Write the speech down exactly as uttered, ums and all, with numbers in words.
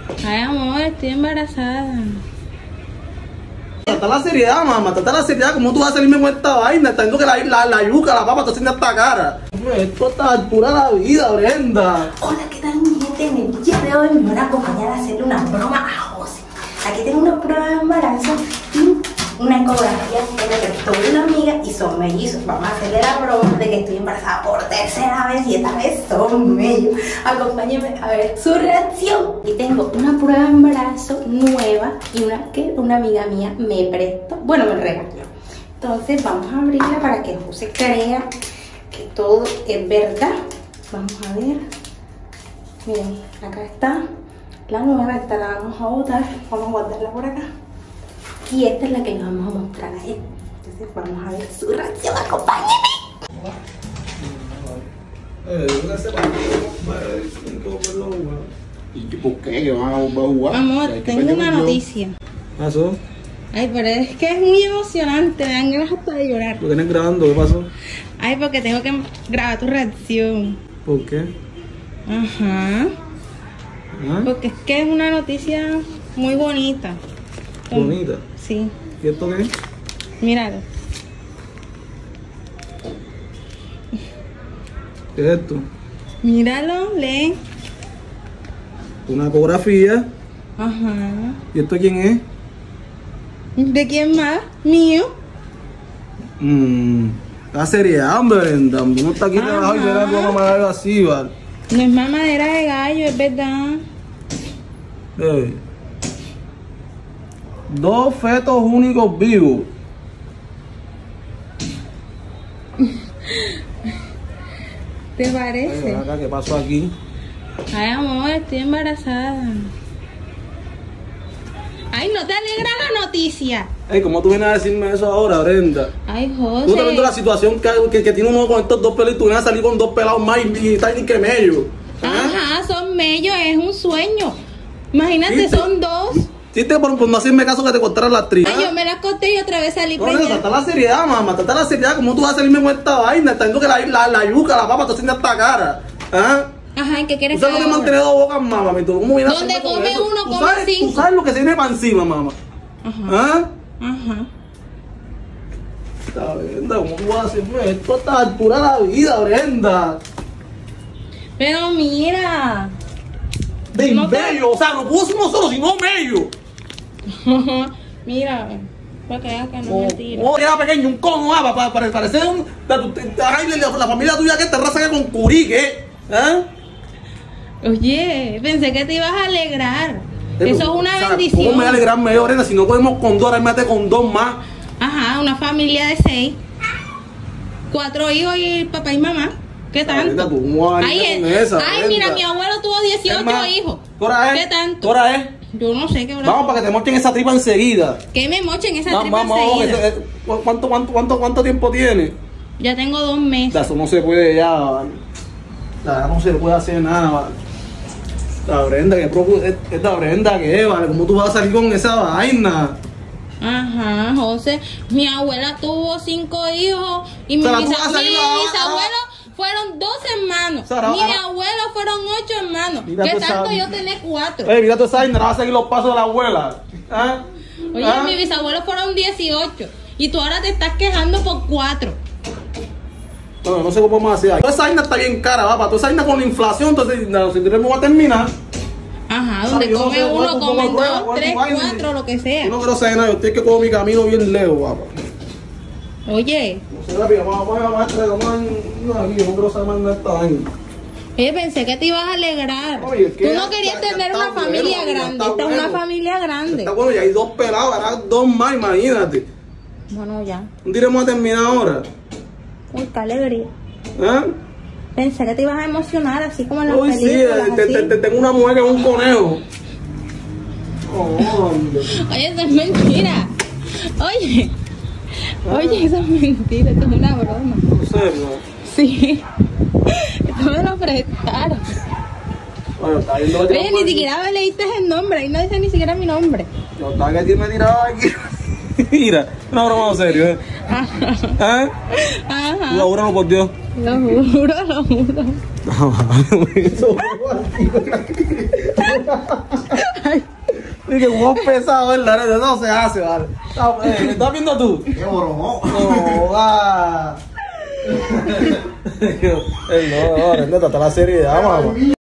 Ay, amor, estoy embarazada. Trata la seriedad, mamá, trata la seriedad. ¿Cómo tú vas a salirme con esta vaina? Está viendo que la, la, la yuca, la papa, está haciendo esta cara. Esto está a altura de la vida, Brenda. Hola, ¿qué tal, mi gente? En el día de hoy me van a acompañar a hacerle una broma a José. Aquí tengo una prueba de embarazo y una ecografía en la que estoy una amiga y son mellizos. Vamos a hacerle la broma de que estoy embarazada por tercera vez y esta vez son mellizos. Acompáñenme a ver su reacción. Y tengo una prueba de embarazo nueva y una que una amiga mía me prestó, bueno, me regaló. Entonces vamos a abrirla para que José crea que todo es verdad. Vamos a ver. Miren, acá está la nueva, esta la vamos a botar, vamos a guardarla por acá. Y esta es la que le vamos a mostrar a él. Entonces vamos a ver su reacción, acompáñenme. ¿Y por qué? ¿Que van a volver a jugar? Amor, tengo una noticia. ¿Pasó? Ay, pero es que es muy emocionante, me dan ganas hasta de llorar. ¿Lo tienes grabando? ¿Qué pasó? Ay, porque tengo que grabar tu reacción. ¿Por qué? Ajá. ¿Ah? Porque es que es una noticia muy bonita. ¿Bonita? Sí. ¿Y esto qué es? Míralo. ¿Qué es esto? Míralo, lee. Una ecografía. Ajá. ¿Y esto quién es? ¿De quién más? Mío. Mmm. La seriedad, hombre, Brenda. Uno está aquí debajo y verá como madera así, ¿vale? No es mamadera de gallo, es verdad. Eh. Dos fetos únicos vivos. ¿Te parece? Ay, acá, ¿qué pasó aquí? Ay, amor, estoy embarazada. Ay, ¿no te alegra la noticia? Ey, ¿cómo tú vienes a decirme eso ahora, Brenda? Ay, José. Tú estás viendo la situación que, que, que tiene uno con estos dos pelos y tú vienes a salir con dos pelados más y, y está ni que medio. Ajá, son mellos, es un sueño. Imagínate, ¿Viste? son dos. Sí, te por, por no hacerme caso que te cortaran la actriz. Ay, yo me las corté y otra vez salí No, Brenda, preñada. trata la seriedad, mamá, trata la seriedad. ¿Cómo tú vas a salirme con esta vaina? Está viendo que la, la, la yuca, la papa, está haciendo esta cara. ¿Ah? Ajá, ¿y qué quieres ¿Tú que sabes lo que haga? mantener dos bocas, mamá? ¿Cómo vienes a Donde hacerme con come eso? uno, ¿Tú come sabes, cinco. ¿Tú sabes lo que se viene para encima, mamá? Ajá. ¿Ah? Ajá. Brenda, ¿cómo tú vas a hacerme esto hasta la altura de la vida, Brenda? Pero mira. De No te- bello, o sea, no puedo ser uno solo, sino bello. Mira, para que veas que no es Como mentira. como era pequeño, un cono, ah, para, para parecer un, la, ay, la, la familia tuya que te raza con curí, ¿qué? ¿Ah? Oye, pensé que te ibas a alegrar. Eh, Eso es una o sea, bendición. ¿Cómo me voy a alegrar mejor, Brenda? Si no podemos con dos, ahora mete con dos más. Ajá, una familia de seis. Cuatro hijos y papá y mamá. ¿Qué Brenda, tanto? tú, ¿cómo vas a Ay, venir con eh, esa, ay, Brenda? mira, mi abuelo tuvo dieciocho Es más, hijos. ¿qué hora es? ¿Qué tanto? ¿Qué hora es? Yo no sé qué hora. Vamos para que te mochen esa tripa enseguida. Que me mochen esa Vamos, tripa vamos, vamos, enseguida. eso, eh, ¿cuánto, cuánto, cuánto, ¿Cuánto tiempo tiene? Ya tengo dos meses. Eso no se puede ya, ¿vale? Ya no se puede hacer nada, ¿vale? La Brenda, ¿qué propu- es- esta Brenda qué, ¿vale? ¿Cómo tú vas a salir con esa vaina? Ajá, José. Mi abuela tuvo cinco hijos y mi, Pero tú bisa- vas a salir mi ahora. bisabuelo fueron dos hermanos. Sara, Mi ahora- abuelo fueron ocho hermanos. Mira ¿Qué tú tanto sabes. yo tenía cuatro? Eh, mira tú esa vaina, vas a seguir los pasos de la abuela. ¿Ah? Oye, ¿Ah? mi bisabuelo fueron dieciocho y tú ahora te estás quejando por cuatro. No, no sé cómo vamos a hacer. Toda esa vaina está bien cara, va, para toda esa vaina con la inflación, entonces no, si no va a terminar. Ajá, donde Sabe, yo no come sé, uno, ¿cómo- comen cómo prueba? dos, ¿Cuál tres, tu vaina? cuatro, lo que sea. Yo no quiero saber nada, yo estoy que cojo mi camino bien lejos, papá. Oye, No sé, rápido, vamos, vamos, vamos, vamos, vamos, aquí, yo no quiero saber más de esta vaina. eh, pensé que te ibas a alegrar. Oye, es que Tú ya no querías está- ya tener está una bueno, familia ya grande. está Esta es una bueno. familia grande. Está bueno, y hay dos pelados, ahora dos más, imagínate. Bueno, ya. ¿Dónde iremos a terminar ahora? Uy, qué alegría. ¿Ah? Pensé que te ibas a emocionar, así como en las Uy, sí, películas. te, así. te- te- tengo una mujer que es un conejo. Oh, hombre. Oye, eso es mentira. Oye, oye, eso es mentira, esto es una broma. ¿En serio? Sí, esto me lo prestaron. Bueno, está viendo que Oye, ni siquiera me leíste el nombre, ahí no dice ni siquiera mi nombre. Yo estaba que me tiraba aquí. Mira, una broma en serio, ¿eh? ¿Ah? Tú Ajá, ahora por Dios. lo juro, lo juro. Eso Y que hubo pesado, ¿verdad? No se hace, vale. ¿Me estás viendo tú? ¡Qué boromó! No, va. Ey, no, no, Brenda, está la seriedad, mamá.